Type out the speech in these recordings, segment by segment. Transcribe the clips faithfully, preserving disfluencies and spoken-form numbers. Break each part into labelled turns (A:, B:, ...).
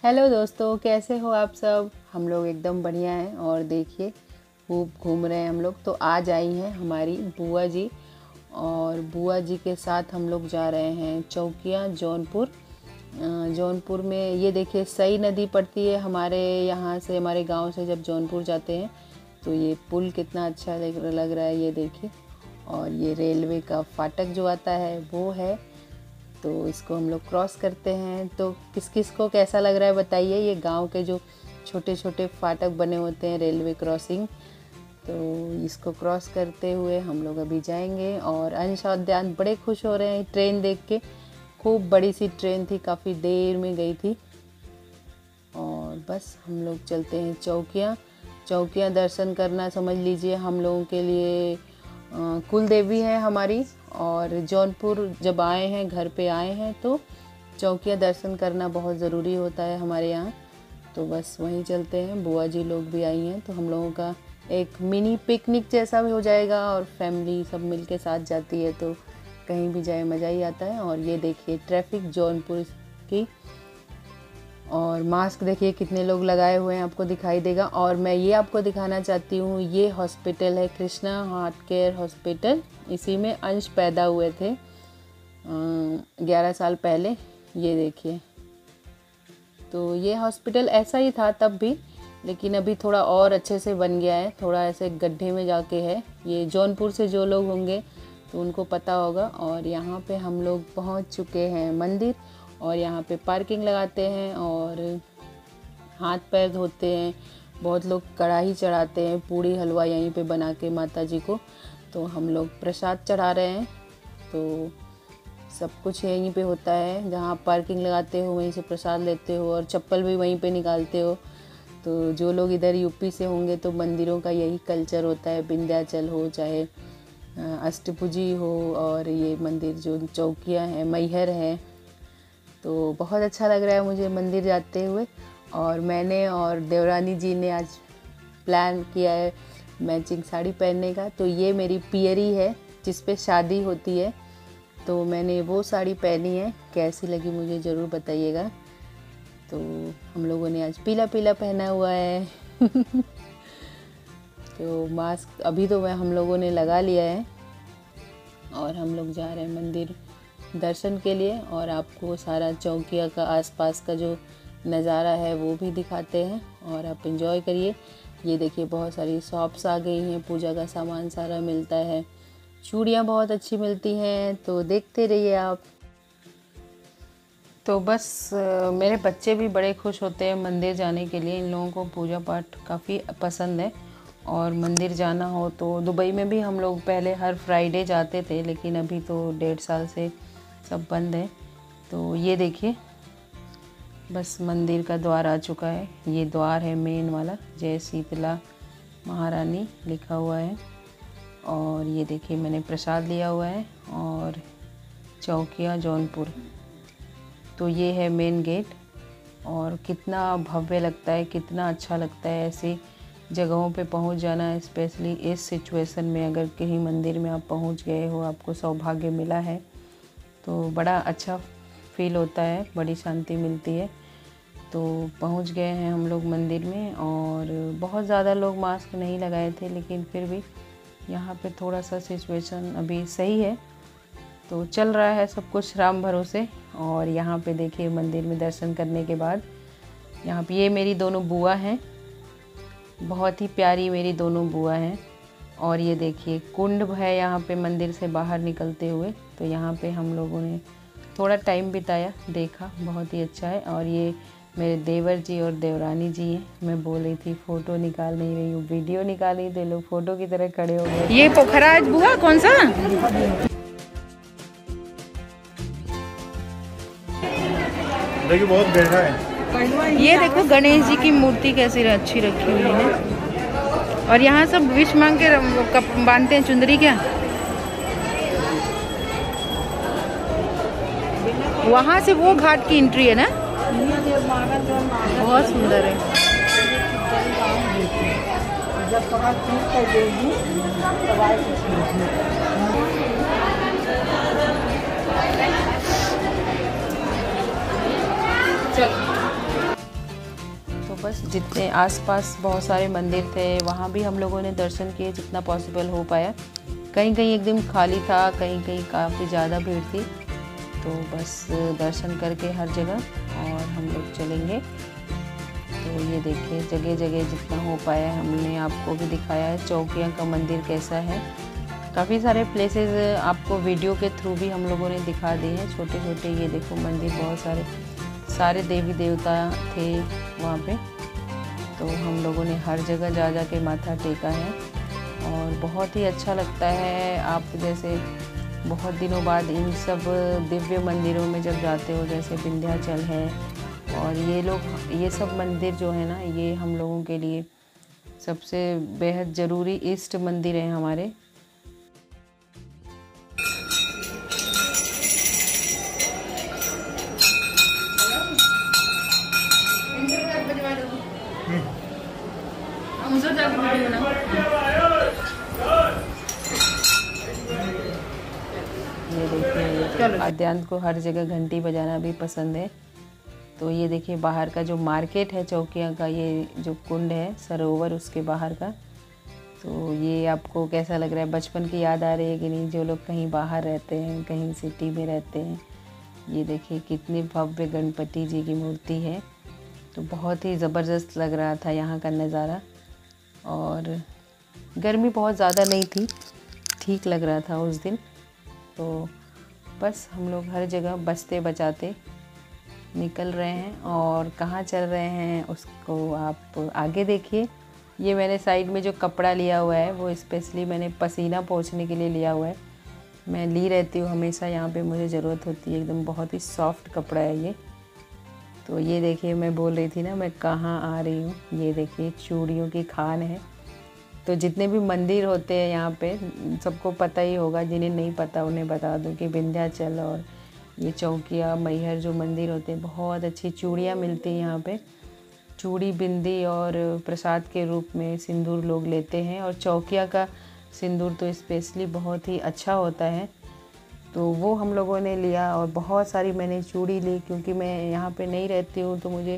A: Hello दोस्तों, कैसे हो आप सब। हम लोग एकदम बढ़िया हैं और देखिए खूब घूम रहे हैं हम लोग। तो आज आई हैं हमारी बुआ जी और बुआ जी के साथ हम लोग जा रहे हैं चौकिया जौनपुर। जौनपुर में ये देखिए सई नदी पड़ती है हमारे यहाँ से, हमारे गांव से जब जौनपुर जाते हैं तो ये पुल कितना अच्छा लग रहा है ये देखिए। और ये रेलवे का फाटक जो आता है वो है, तो इसको हम लोग क्रॉस करते हैं। तो किस किस को कैसा लग रहा है बताइए। ये गांव के जो छोटे छोटे फाटक बने होते हैं रेलवे क्रॉसिंग, तो इसको क्रॉस करते हुए हम लोग अभी जाएंगे। और अंश और ध्यान बड़े खुश हो रहे हैं ट्रेन देख के। खूब बड़ी सी ट्रेन थी, काफ़ी देर में गई थी। और बस हम लोग चलते हैं चौकिया। चौकिया दर्शन करना समझ लीजिए हम लोगों के लिए कुल देवी है हमारी। और जौनपुर जब आए हैं, घर पे आए हैं, तो चौकिया दर्शन करना बहुत ज़रूरी होता है हमारे यहाँ। तो बस वहीं चलते हैं। बुआ जी लोग भी आई हैं तो हम लोगों का एक मिनी पिकनिक जैसा भी हो जाएगा। और फैमिली सब मिल के साथ जाती है तो कहीं भी जाए मज़ा ही आता है। और ये देखिए ट्रैफिक जौनपुर की, और मास्क देखिए कितने लोग लगाए हुए हैं, आपको दिखाई देगा। और मैं ये आपको दिखाना चाहती हूँ, ये हॉस्पिटल है कृष्णा हार्ट केयर हॉस्पिटल। इसी में अंश पैदा हुए थे ग्यारह साल पहले। ये देखिए, तो ये हॉस्पिटल ऐसा ही था तब भी, लेकिन अभी थोड़ा और अच्छे से बन गया है। थोड़ा ऐसे गड्ढे में जाके है। ये जौनपुर से जो लोग होंगे तो उनको पता होगा। और यहाँ पे हम लोग पहुँच चुके हैं मंदिर, और यहाँ पे पार्किंग लगाते हैं और हाथ पैर धोते हैं। बहुत लोग कढ़ाई चढ़ाते हैं, पूड़ी हलवा यहीं पे बना के माता जी को। तो हम लोग प्रसाद चढ़ा रहे हैं। तो सब कुछ यहीं पे होता है, जहाँ पार्किंग लगाते हो वहीं से प्रसाद लेते हो और चप्पल भी वहीं पे निकालते हो। तो जो लोग इधर यूपी से होंगे तो मंदिरों का यही कल्चर होता है, विंध्याचल हो चाहे अष्टभुजी हो, और ये मंदिर जो चौकिया है, मैहर है। तो बहुत अच्छा लग रहा है मुझे मंदिर जाते हुए। और मैंने और देवरानी जी ने आज प्लान किया है मैचिंग साड़ी पहनने का। तो ये मेरी पियरी है जिस पे शादी होती है, तो मैंने वो साड़ी पहनी है। कैसी लगी मुझे ज़रूर बताइएगा। तो हम लोगों ने आज पीला पीला पहना हुआ है तो मास्क अभी तो मैं हम लोगों ने लगा लिया है। और हम लोग जा रहे हैं मंदिर दर्शन के लिए, और आपको सारा चौकिया का आसपास का जो नज़ारा है वो भी दिखाते हैं और आप एंजॉय करिए। ये देखिए बहुत सारी शॉप्स आ गई हैं, पूजा का सामान सारा मिलता है, चूड़ियाँ बहुत अच्छी मिलती हैं, तो देखते रहिए आप। तो बस मेरे बच्चे भी बड़े खुश होते हैं मंदिर जाने के लिए। इन लोगों को पूजा पाठ काफ़ी पसंद है। और मंदिर जाना हो तो दुबई में भी हम लोग पहले हर फ्राइडे जाते थे, लेकिन अभी तो डेढ़ साल से सब बंद है। तो ये देखिए बस मंदिर का द्वार आ चुका है। ये द्वार है मेन वाला, जय शीतला महारानी लिखा हुआ है। और ये देखिए मैंने प्रसाद लिया हुआ है, और चौकिया जौनपुर। तो ये है मेन गेट। और कितना भव्य लगता है, कितना अच्छा लगता है ऐसी जगहों पे पहुंच जाना, स्पेशली इस सिचुएशन में। अगर कहीं मंदिर में आप पहुंच गए हो, आपको सौभाग्य मिला है, तो बड़ा अच्छा फील होता है, बड़ी शांति मिलती है। तो पहुंच गए हैं हम लोग मंदिर में। और बहुत ज़्यादा लोग मास्क नहीं लगाए थे, लेकिन फिर भी यहाँ पे थोड़ा सा सिचुएशन अभी सही है, तो चल रहा है सब कुछ राम भरोसे। और यहाँ पे देखिए मंदिर में दर्शन करने के बाद यहाँ पे ये मेरी दोनों बुआ हैं, बहुत ही प्यारी मेरी दोनों बुआ हैं। और ये देखिए कुंड है यहाँ पे मंदिर से बाहर निकलते हुए। तो यहाँ पे हम लोगों ने थोड़ा टाइम बिताया, देखा, बहुत ही अच्छा है। और ये मेरे देवर जी और देवरानी जी हैं। मैं बोल रही थी फ़ोटो निकाल नहीं रही हूँ, वीडियो निकाल रही थी, लोग फ़ोटो की तरह खड़े हो गए। ये पोखराज बुआ कौन सा?
B: देखिए बहुत बैठा है।
A: ये देखो गणेश जी की मूर्ति कैसी अच्छी रखी हुई है। और यहाँ सब विश मांग के बांधते हैं चुंदरी। क्या वहाँ से वो घाट की एंट्री है ना, बहुत सुंदर है। चल बस जितने आसपास बहुत सारे मंदिर थे वहाँ भी हम लोगों ने दर्शन किए जितना पॉसिबल हो पाया। कहीं कहीं एकदम खाली था, कहीं कहीं काफ़ी ज़्यादा भीड़ थी। तो बस दर्शन करके हर जगह और हम लोग चलेंगे। तो ये देखिए जगह जगह जितना हो पाया हमने आपको भी दिखाया है। चौकिया का मंदिर कैसा है, काफ़ी सारे प्लेसेस आपको वीडियो के थ्रू भी हम लोगों ने दिखा दिए हैं छोटे छोटे। ये देखो मंदिर, बहुत सारे सारे देवी देवता थे वहाँ पे। तो हम लोगों ने हर जगह जा जा के माथा टेका है और बहुत ही अच्छा लगता है। आप जैसे बहुत दिनों बाद इन सब दिव्य मंदिरों में जब जाते हो, जैसे विंध्याचल है और ये लोग ये सब मंदिर जो है ना, ये हम लोगों के लिए सबसे बेहद ज़रूरी इष्ट मंदिर हैं हमारे। ये देखिए आद्यांत को हर जगह घंटी बजाना भी पसंद है। तो ये देखिए बाहर का जो मार्केट है चौकिया का, ये जो कुंड है सरोवर उसके बाहर का, तो ये आपको कैसा लग रहा है? बचपन की याद आ रही है कि नहीं? जो लोग कहीं बाहर रहते हैं, कहीं सिटी में रहते हैं, ये देखिए कितनी भव्य गणपति जी की मूर्ति है। तो बहुत ही ज़बरदस्त लग रहा था यहाँ का नज़ारा और गर्मी बहुत ज़्यादा नहीं थी, ठीक लग रहा था उस दिन। तो बस हम लोग हर जगह बचते बचाते निकल रहे हैं और कहाँ चल रहे हैं उसको आप आगे देखिए। ये मैंने साइड में जो कपड़ा लिया हुआ है वो स्पेशली मैंने पसीना पोंछने के लिए लिया हुआ है। मैं ली रहती हूँ हमेशा, यहाँ पे मुझे ज़रूरत होती है। एकदम बहुत ही सॉफ्ट कपड़ा है ये। तो ये देखिए मैं बोल रही थी ना मैं कहाँ आ रही हूँ। ये देखिए चूड़ियों की खान है। तो जितने भी मंदिर होते हैं यहाँ पे सबको पता ही होगा, जिन्हें नहीं पता उन्हें बता दूँ कि विंध्याचल और ये चौकिया मैहर जो मंदिर होते हैं, बहुत अच्छी चूड़ियाँ मिलती हैं यहाँ पे। चूड़ी, बिंदी और प्रसाद के रूप में सिंदूर लोग लेते हैं और चौकिया का सिंदूर तो स्पेशली बहुत ही अच्छा होता है। तो वो हम लोगों ने लिया और बहुत सारी मैंने चूड़ी ली, क्योंकि मैं यहाँ पे नहीं रहती हूँ तो मुझे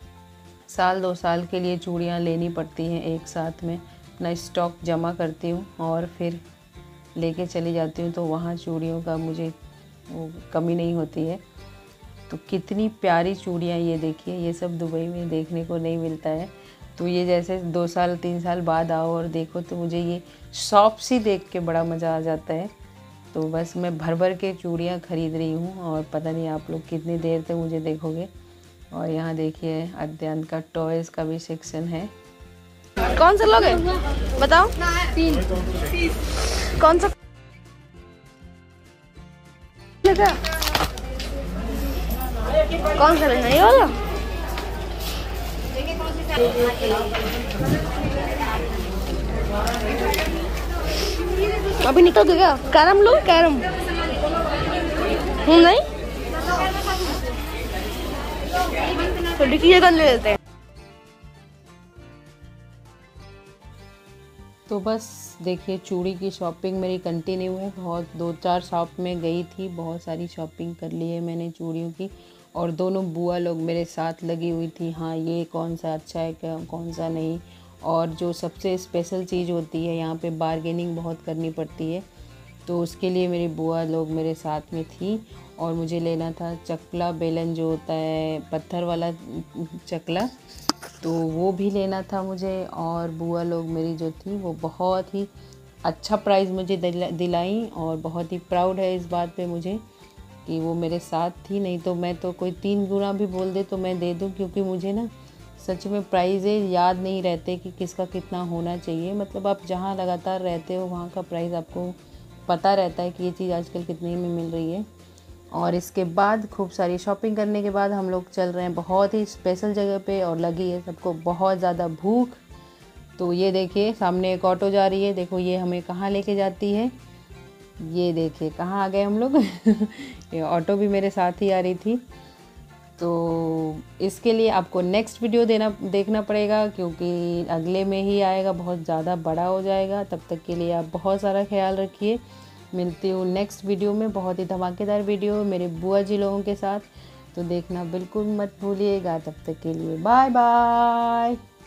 A: साल दो साल के लिए चूड़ियाँ लेनी पड़ती हैं एक साथ में। अपना स्टॉक जमा करती हूँ और फिर लेके चली जाती हूँ, तो वहाँ चूड़ियों का मुझे वो कमी नहीं होती है। तो कितनी प्यारी चूड़ियाँ, ये देखिए, ये सब दुबई में देखने को नहीं मिलता है। तो ये जैसे दो साल तीन साल बाद आओ और देखो तो मुझे ये शॉप सी देख के बड़ा मज़ा आ जाता है। तो बस मैं भर भर के चूड़ियाँ ख़रीद रही हूँ और पता नहीं आप लोग कितनी देर तक मुझे देखोगे। और यहाँ देखिए अद्यांत का टॉयज़ का भी सेक्शन है।
C: कौन सा लोगे बताओ? तीन। कौन सा? कौन सा लेना? ये वाला? अभी निकल गया। कैरम लो, कैरम हूँ नहीं तो डिक्की कर ले लेते हैं।
A: तो बस देखिए चूड़ी की शॉपिंग मेरी कंटिन्यू है। बहुत दो चार शॉप में गई थी, बहुत सारी शॉपिंग कर ली है मैंने चूड़ियों की। और दोनों बुआ लोग मेरे साथ लगी हुई थी, हाँ ये कौन सा अच्छा है, क्या कौन सा नहीं। और जो सबसे स्पेशल चीज़ होती है यहाँ पे, बार्गेनिंग बहुत करनी पड़ती है, तो उसके लिए मेरी बुआ लोग मेरे साथ में थी। और मुझे लेना था चकला बेलन, जो होता है पत्थर वाला चकला, तो वो भी लेना था मुझे। और बुआ लोग मेरी जो थी वो बहुत ही अच्छा प्राइस मुझे दिलाई और बहुत ही प्राउड है इस बात पे मुझे कि वो मेरे साथ थी। नहीं तो मैं तो कोई तीन गुना भी बोल दे तो मैं दे दूँ, क्योंकि मुझे ना सच में प्राइज़ें याद नहीं रहते कि किसका कितना होना चाहिए। मतलब आप जहाँ लगातार रहते हो वहाँ का प्राइस आपको पता रहता है कि ये चीज़ आजकल कितने में मिल रही है। और इसके बाद खूब सारी शॉपिंग करने के बाद हम लोग चल रहे हैं बहुत ही स्पेशल जगह पे और लगी है सबको बहुत ज़्यादा भूख। तो ये देखिए सामने एक ऑटो जा रही है, देखो ये हमें कहाँ लेके जाती है। ये देखिए कहाँ आ गए हम लोग ये ऑटो भी मेरे साथ ही आ रही थी। तो इसके लिए आपको नेक्स्ट वीडियो देना देखना पड़ेगा, क्योंकि अगले में ही आएगा, बहुत ज़्यादा बड़ा हो जाएगा। तब तक के लिए आप बहुत सारा ख्याल रखिए। मिलती हूँ नेक्स्ट वीडियो में, बहुत ही धमाकेदार वीडियो मेरे बुआ जी लोगों के साथ। तो देखना बिल्कुल मत भूलिएगा। तब तक के लिए बाय बाय।